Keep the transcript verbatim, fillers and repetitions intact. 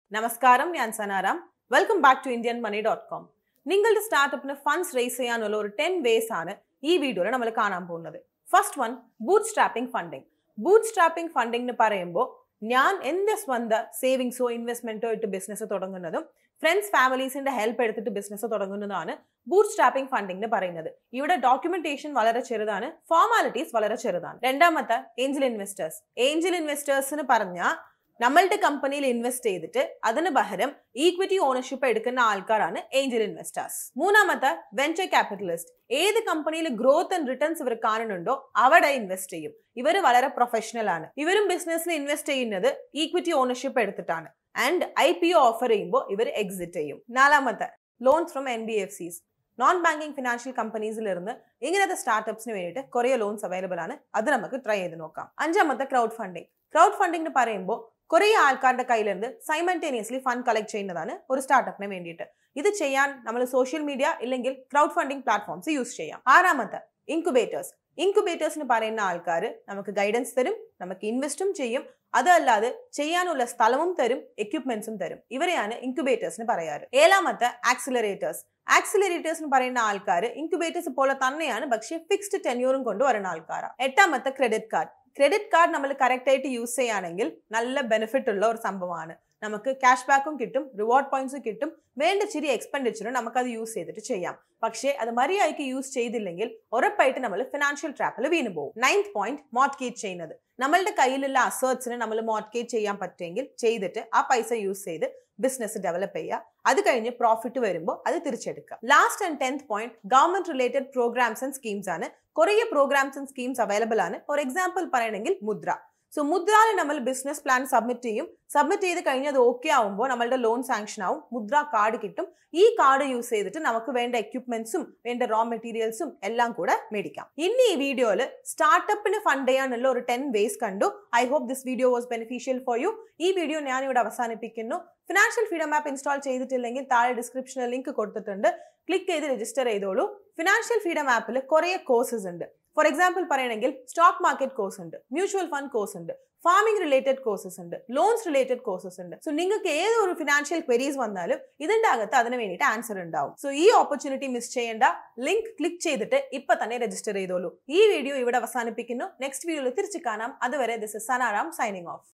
Namaskaram, I am Sanaram. Welcome back to Indian Money dot com. നിങ്ങളുടെ സ്റ്റാർട്ടപ്പിന് funds raise ചെയ്യാനുള്ള ഒരു ten vase ആണ് ഈ വീഡിയോയിൽ നമ്മൾ കാണാൻ പോകുന്നത്. First one, bootstrapping funding. Bootstrapping funding എന്ന് പറയുമ്പോൾ ഞാൻ എന്റെ സ്വന്തം സേവിങ്സോ ഇൻവെസ്റ്റ്മെന്റോ ഇട്ട് ബിസിനസ് തുടങ്ങുന്നതും ഫ്രണ്ട്സ് ഫാമിലീസിന്റെ ഹെൽപ്പ് എടുത്തിട്ട് ബിസിനസ് തുടങ്ങുന്നതാണ് ബൂട്ട് സ്ട്രാപ്പിംഗ് ഫണ്ടിങ് എന്ന് പറയുന്നത്. ഇവിടെ ഡോക്യുമെന്റേഷൻ വളരെ ചെറുതാണ്, ഫോർമാലിറ്റീസ് വളരെ ചെറുതാണ്. രണ്ടാമത്തെ, ഏഞ്ചൽ ഇൻവെസ്റ്റേഴ്സ്. ഏഞ്ചൽ ഇൻവെസ്റ്റേഴ്സിന് പറഞ്ഞാൽ നമ്മളുടെ കമ്പനിയിൽ ഇൻവെസ്റ്റ് ചെയ്തിട്ട് അതിന് പകരം ഈക്വിറ്റി ഓണർഷിപ്പ് എടുക്കുന്ന ആൾക്കാരാണ് ഏഞ്ചൽ ഇൻവെസ്റ്റേഴ്സ്. മൂന്നാമത്തെ, വെഞ്ചർ ക്യാപിറ്റലിസ്റ്റ്. ഏത് കമ്പനിയിൽ ഗ്രോത്ത് ആൻഡ് റിട്ടേൺസ് ഇവർ കാണുന്നുണ്ടോ അവിടെ ഇൻവെസ്റ്റ് ചെയ്യും. ഇവർ വളരെ പ്രൊഫഷണൽ ആണ്. ഇവരും ബിസിനസ്സിൽ ഇൻവെസ്റ്റ് ചെയ്യുന്നത് ഈക്വിറ്റി ഓണർഷിപ്പ് എടുത്തിട്ടാണ്. And I P O offer ചെയ്യുമ്പോൾ ഇവർ എക്സിറ്റ് ചെയ്യും. നാലാമത്തെ, loans from N B F Cs. Non banking financial കമ്പനീസിൽ ഇരുന്ന് ഇങ്ങനത്തെ സ്റ്റാർട്ടപ്സിന് വേണ്ടിയിട്ട് കുറേ ലോൺസ് അവൈലബിൾ ആണ്. അത് നമുക്ക് ട്രൈ ചെയ്ത് നോക്കാം. അഞ്ചാമത്തെ, ക്രൗഡ് ഫണ്ടിങ്. ക്രൗഡ് ഫണ്ടിങ് എന്ന് പറയുമ്പോൾ കുറേ ആൾക്കാരുടെ കയ്യിലിருந்து സൈമൾട്ടേനിയസ്ലി ഫണ്ട് കളക്ട് ചെയ്യുന്നതാണ് ഒരു സ്റ്റാർട്ടപ്പിന് വേണ്ടിയിട്ട്. ഇത് ചെയ്യാൻ നമ്മൾ സോഷ്യൽ മീഡിയ ഇല്ലെങ്കിൽ ക്രൗഡ് ഫണ്ടിങ് പ്ലാറ്റ്ഫോംസ് യൂസ് ചെയ്യാം. ആറാമത്തെ, ഇൻക്യുബേറ്റേഴ്സ്. ഇൻക്യുബേറ്റേഴ്സിന് പറയുന്ന ആൾക്കാർ നമുക്ക് ഗൈഡൻസ് തരും, നമുക്ക് ഇൻവെസ്റ്റും ചെയ്യും, അതല്ലാതെ ചെയ്യാനുള്ള സ്ഥലവും തരും, എക്യുപ്മെന്റ്സും തരും. ഇവരെയാണ് ഇൻക്യുബേറ്റേഴ്സിന് പറയാറ്. ഏഴാമത്തെ, ആക്സിലറേറ്റേഴ്സ്. ആക്സിലറേറ്റേഴ്സ് എന്ന് പറയുന്ന ആൾക്കാർ ഇൻക്യുബേറ്റേഴ്സ് പോലെ തന്നെയാണ്, പക്ഷേ ഫിക്സ്ഡ് ടെന്യൂറും കൊണ്ട് വരുന്ന ആൾക്കാരാണ്. എട്ടാമത്തെ, ക്രെഡിറ്റ് കാർഡ്. ക്രെഡിറ്റ് കാർഡ് നമ്മൾ കറക്റ്റ് ആയിട്ട് യൂസ് ചെയ്യുകയാണെങ്കിൽ നല്ല ബെനിഫിറ്റ് ഉള്ള ഒരു സംഭവമാണ്. നമുക്ക് ക്യാഷ് ബാക്കും കിട്ടും, റിവാർഡ് പോയിന്റ്സും കിട്ടും, വേണ്ട ചെറിയ എക്സ്പെൻഡിച്ചറും നമുക്ക് അത് യൂസ് ചെയ്തിട്ട് ചെയ്യാം. പക്ഷേ അത് മര്യാദയ്ക്ക് യൂസ് ചെയ്തില്ലെങ്കിൽ ഉറപ്പായിട്ട് നമ്മൾ ഫിനാൻഷ്യൽ ട്രാപ്പിൽ വീണു പോകും. നയൻത് പോയിന്റ്, മോർട്ട്ഗേജ് ചെയ്യുന്നത്. നമ്മളുടെ കയ്യിലുള്ള അസേർട്സിന് നമ്മൾ മോർട്ട്ഗേജ് ചെയ്യാൻ പറ്റുമെങ്കിൽ ചെയ്തിട്ട് ആ പൈസ യൂസ് ചെയ്ത് ബിസിനസ് ഡെവലപ്പ് ചെയ്യുക. അത് കഴിഞ്ഞ് പ്രോഫിറ്റ് വരുമ്പോൾ അത് തിരിച്ചെടുക്കുക. Last and tenth point, government related programmes and schemes ആണ്. കുറേ പ്രോഗ്രാംസ് ആൻഡ് സ്കീംസ് അവൈലബിൾ ആണ്. ഫോർ എക്സാമ്പിൾ പറയണമെങ്കിൽ മുദ്ര. സോ മുദ്രയിൽ നമ്മൾ ബിസിനസ് പ്ലാൻ സബ്മിറ്റ് ചെയ്യും. സബ്മിറ്റ് ചെയ്ത് കഴിഞ്ഞ് അത് ഓക്കെ ആവുമ്പോൾ നമ്മളുടെ ലോൺ സാങ്ഷൻ ആവും, മുദ്ര കാർഡ് കിട്ടും. ഈ കാർഡ് യൂസ് ചെയ്തിട്ട് നമുക്ക് വേണ്ട എക്യുപ്മെന്റ്സും വേണ്ട റോ മെറ്റീരിയൽസും എല്ലാം കൂടെ മേടിക്കാം. ഇനി ഈ വീഡിയോയിൽ സ്റ്റാർട്ടപ്പിന് ഫണ്ട് ചെയ്യാനുള്ള ഒരു ടെൻ വേസ് കണ്ടു. I hope this video was beneficial for you. ഈ വീഡിയോ ഞാൻ ഇവിടെ അവസാനിപ്പിക്കുന്നു. ഫിനാൻഷ്യൽ ഫ്രീഡം ആപ്പ് ഇൻസ്റ്റാൾ ചെയ്തിട്ടില്ലെങ്കിൽ താഴെ ഡിസ്ക്രിപ്ഷനിൽ ലിങ്ക് കൊടുത്തിട്ടുണ്ട്, ക്ലിക്ക് ചെയ്ത് രജിസ്റ്റർ ചെയ്തോളൂ. ഫിനാൻഷ്യൽ ഫ്രീഡം ആപ്പിൽ കുറേ കോഴ്സസ് ഉണ്ട്. ഫോർ എക്സാമ്പിൾ പറയണമെങ്കിൽ സ്റ്റോക്ക് മാർക്കറ്റ് കോഴ്സ് ഉണ്ട്, മ്യൂച്വൽ ഫണ്ട് കോഴ്സ് ഉണ്ട്, ഫാമിംഗ് റിലേറ്റഡ് കോഴ്സസ് ഉണ്ട്, ലോൺസ് റിലേറ്റഡ് കോഴ്സസ് ഉണ്ട്. സോ നിങ്ങൾക്ക് ഏതൊരു ഫിനാൻഷ്യൽ ക്വരീസ് വന്നാലും ഇതിന്റെ അകത്ത് അതിന് വേണ്ടിയിട്ട് ആൻസർ ഉണ്ടാവും. സോ ഈ ഓപ്പർച്യൂണിറ്റി മിസ് ചെയ്യേണ്ട. ലിങ്ക് ക്ലിക്ക് ചെയ്തിട്ട് ഇപ്പൊ തന്നെ രജിസ്റ്റർ ചെയ്തോളൂ. ഈ വീഡിയോ ഇവിടെ അവസാനിപ്പിക്കുന്നു. നെക്സ്റ്റ് വീഡിയോയിൽ തിരിച്ചു കാണാം. അതുവരെ this is Sanaram signing of.